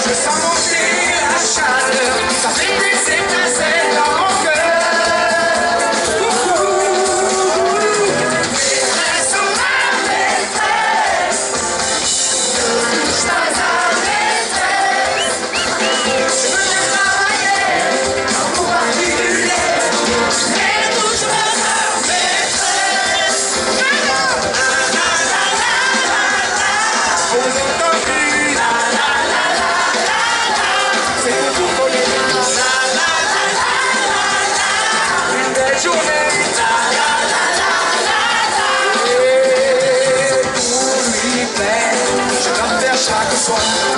Je sens monter la chaleur, ça fait des étincelles dans mon cœur. Maîtresse ou ma maîtresse, ne touche pas à maîtresse. Je veux bien travailler en pour particulier, mais ne touche pas à maîtresse. Vous entendez? C'est pour tout voler. Une belle journée. Et pour lui plaire, je dois faire chaque soir.